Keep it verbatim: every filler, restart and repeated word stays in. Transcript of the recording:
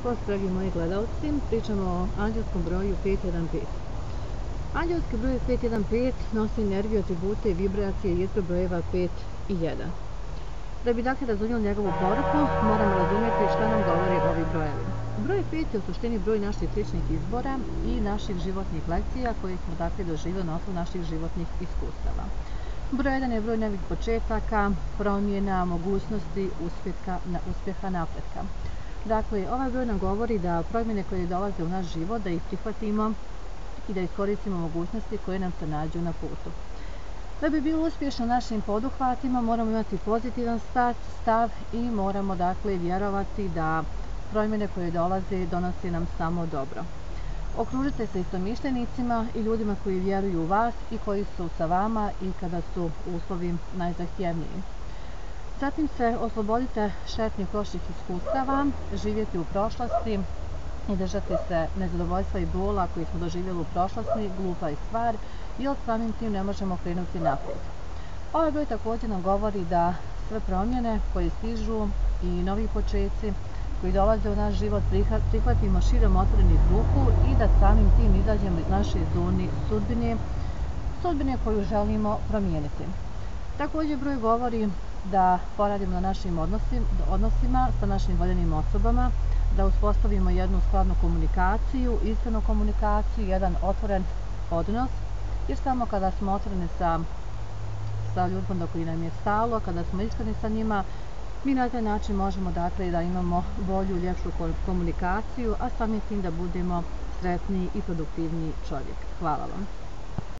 jutros, dragi moji gledalci. Pričamo o anđelskom broju pet jedan pet. Anđelski broj pet jedan pet nosi energiju, atribute i vibracije izbor brojeva pet i jedan. Da bi dakle razumjeli njegovu poruku, moramo razumjeti šta nam govori ovi brojevi. Broj pet je u suštini broj naših ličnih izbora i naših životnih lekcija koje smo dakle doživjeli na osnovu naših životnih iskustava. Broj jedan je broj novih početaka, promjena, mogućnosti, uspjeha, uspjeha napretka. Dakle, ovaj broj nam govori da promjene koje dolaze u naš život, da ih prihvatimo i da iskoristimo mogućnosti koje nam se nađu na putu. Da bi bilo uspješno u našim poduhvatima, moramo imati pozitivan stav i moramo dakle vjerovati da promjene koje dolaze donose nam samo dobro. Okružite se istomišljenicima i ljudima koji vjeruju u vas i koji su sa vama i kada su uslovi najzahtjevniji. Zatim se oslobodite štetnih prošlih iskustava, živjeti u prošlosti i držati se nezadovoljstva i bola koji smo doživjeli u prošlosti, glupa je stvar, jer samim tim ne možemo krenuti naprijed. Ovaj broj također nam govori da sve promjene koje stižu i novi počeci koji dolaze u naš život prihvatimo širom otvorenih ruku i da samim tim izađemo iz naše zone sudbine, sudbine koju želimo promijeniti. Također broj govori da poradimo na našim odnosima sa našim voljenim osobama, da uspostavimo jednu skladnu komunikaciju, iskrenu komunikaciju, jedan otvoren odnos, jer samo kada smo otvoreni sa, sa ljudima do koji nam je stalo, kada smo iskreni sa njima, mi na taj način možemo dakle da imamo bolju, ljepšu komunikaciju, a samim tim da budemo sretniji i produktivniji čovjek. Hvala vam.